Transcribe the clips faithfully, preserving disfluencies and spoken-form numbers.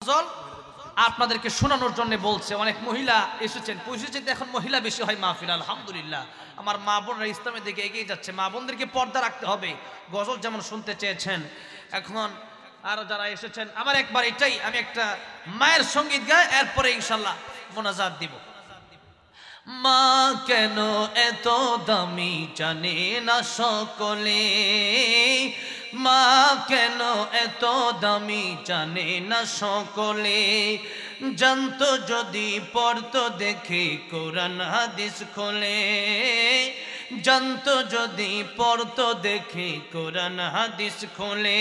গজল আপনাদেরকে শোনানোর জন্য বলছে। অনেক মহিলা এসেছেন, পৌঁছেছে, এখন মহিলা বেশি হয় মাহফিল। আলহামদুলিল্লাহ, আমার মা বোনরা ইসলামের দিকে এগিয়ে যাচ্ছে। মা বোনদেরকে পর্দা রাখতে হবে, গজল যেমন শুনতে চেয়েছেন। এখন আরো যারা এসেছেন, আমার একবার এটাই, আমি একটা মায়ের সঙ্গীত গাই, এরপরে ইনশাল্লাহ মোনাজাত দিব। মা কেন এত দামি জানে না সকলে, মা কেন এত দামি জানে না সকলে, জানতো যদি পড়তো দেখে কোরআন হাদিস খোলে, জানতো যদি পড়তো দেখে কোরআন হাদিস খোলে।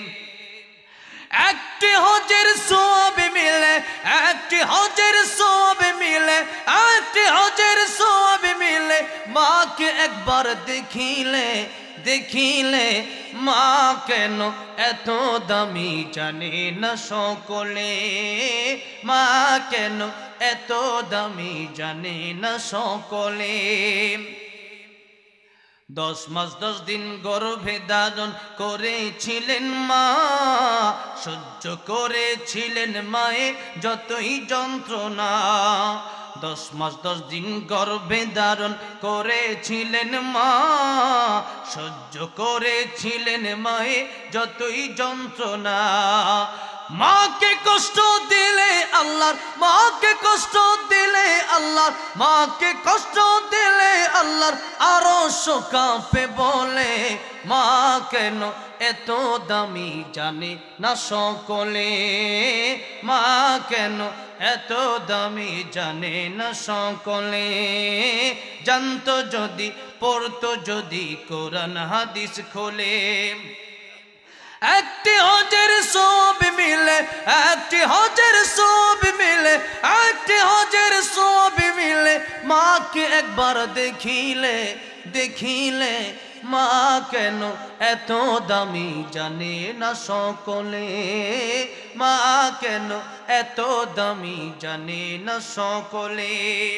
একটি হজের সওয়াব মিলে, একটি হজের সওয়াব মিলে, একটি হজের সওয়াব মিলে, মাকে একবার দেখিলে, দেখিলে মা কেন এত দামি জানে না সকলে, মা কেন এত দামি জানে না সকলে। দশ মাস দশ দিন গর্ভে ধারণ করেছিলেন মা, সহ্য করেছিলেন মায়ে যতই যন্ত্রণা। দশ মাস দশ দিন গর্ভে ধারণ করেছিলেন মা, সহ্য করেছিলেন মায়ে যতই যন্ত্রণা। মাকে কষ্ট দিলে আল্লাহর, মাকে কষ্ট দিলে আল্লাহর, মাকে কষ্ট দিলে আল্লাহর আরশ কাঁপে বলে, মা কেন এত দামি জানে না সকলে, মা কেন এত দামি জানে না সকলে, জানতো যদি পড়তো যদি কোরআন হাদিস খোলে। একটি হজের সওয়াব মিলে, একটি হজের সওয়াব মিলে, একটি হজের সওয়াব মিলে, মাকে একবার দেখিলে, দেখিলে মা কেন এত দামি জানে না সকলে, মা কেন এত দামি জানে না সকলে।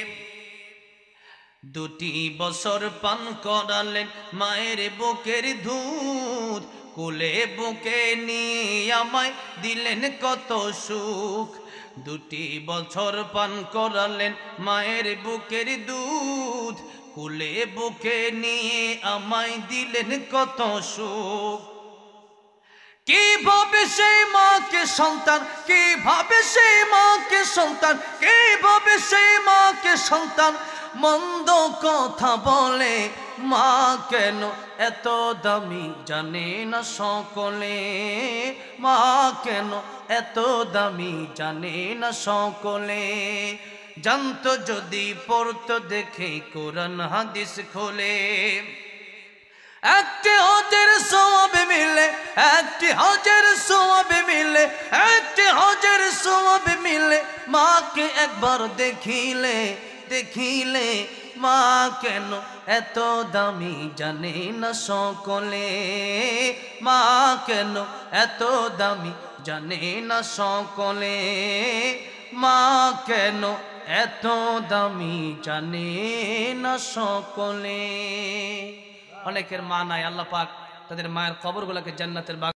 দুটি বছর পান করালেন মায়ের বুকের দুধ, কোলে বুকে নিয়ে আমায় দিলেন কত সুখ। দুটি বছর পান করালেন মায়ের বুকের দুধ, কোলে বুকে নিয়ে আমায় দিলেন কত সুখ। কিভাবে সেই মাকে সন্তান, কিভাবে সেই মাকে সন্তান, কিভাবে সেই মাকে সন্তান মন্দ কথা বলে, মা কেন এত দামি জানে না সকলে, মা কেন এত দামি জানে না সকলে, জানতো যদি পড়তো দেখে কোরআন হাদিস খোলে। একটি হজের সওয়াব মিলে, একটি হজের সওয়াব মিলে, একটি হজের সওয়াব মিলে, মাকে একবার দেখিলে, দেখিলে মা কেন এত দামি জানে না সকলে, মা কেন এত দামি জানে না সকলে, মা কেন এত দামি জানে না সকলে। অনেকের মা নাই, আল্লাহ পাক তাদের মায়ের কবরগুলোকে জান্নাতের